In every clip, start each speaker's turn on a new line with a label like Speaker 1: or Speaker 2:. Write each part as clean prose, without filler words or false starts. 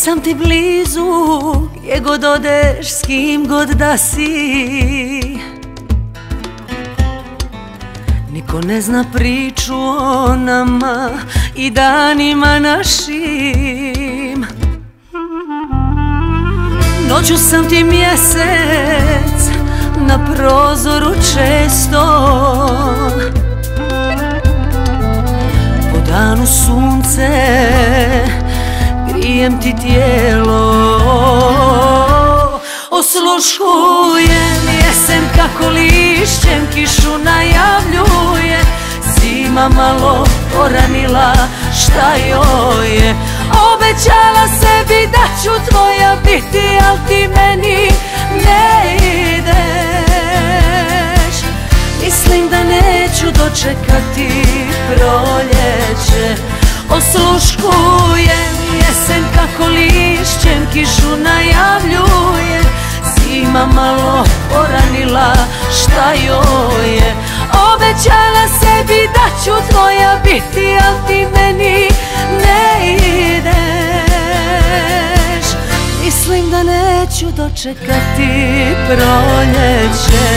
Speaker 1: sam ti blizu, gdje god odeš, s kim god da si. Niko ne zna priču o nama i danima našim. Noću sam ti mjesec, na prozoru često, po danu sunce, grijem ti tijelo. Osluškujem jesen kako lišćem kišu najavljuje. Zima malo poranila, šta joj je? Obećala sebi da ću tvoja biti, al ti meni ne ideš. Mislim da neću dočekati proljeće. Osluškujem jesen kako lišćem kišu najavljuje. Zima malo poranila, šta joj je? Obećala sebi da ću tvoja biti, al ti meni ne ideš. Mislim da neću dočekati proljeće.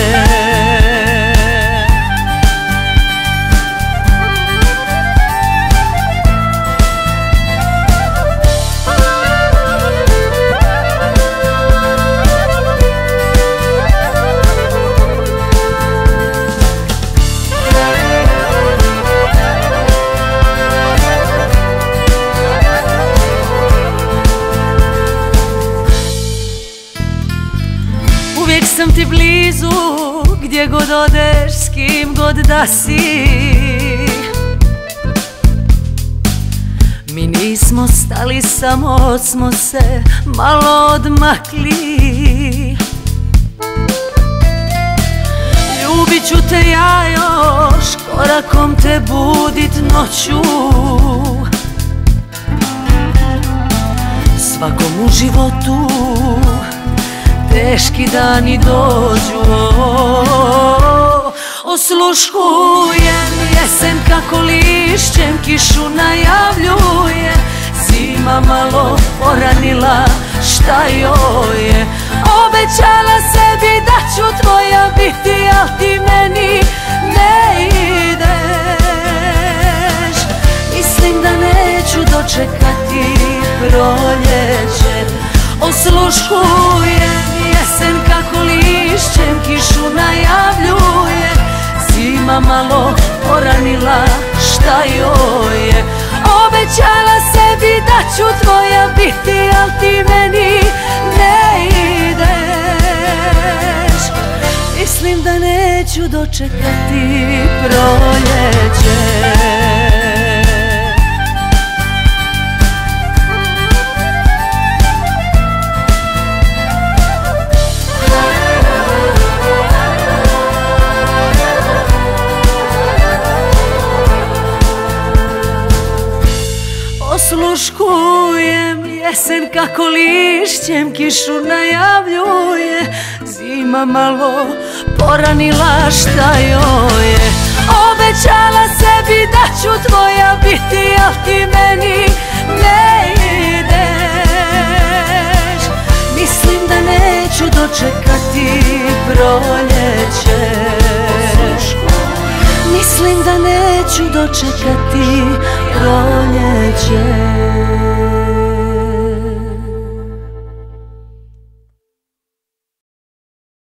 Speaker 1: Uvijek sam ti blizu, gdje god odeš, s kim god da si. Mi nismo stali, samo smo se malo odmakli. Ljubit ću te ja još, korakom te budit noću. Svakom u životu teški dani dođu. Osluškujem jesen kako lišćem kišu najavljuje. Zima malo poranila, šta joj je? Obećala sebi da ću tvoja biti, al ti meni ne ideš. Mislim da neću dočekati proljeće. Osluškujem jesen kako lišćem kišu najavljuje. Zima malo poranila, šta joj je? Obećala sebi da ću tvoja biti, al ti meni ne ideš. Mislim da neću dočekati proljeće. Osluškujem jesen kako lišćem kišu najavljuje. Zima malo poranila, šta joj je? Obećala sebi da ću tvoja biti, al ti meni ne ideš. Mislim da neću dočekati proljeće. Mislim da neću dočekati proljeće.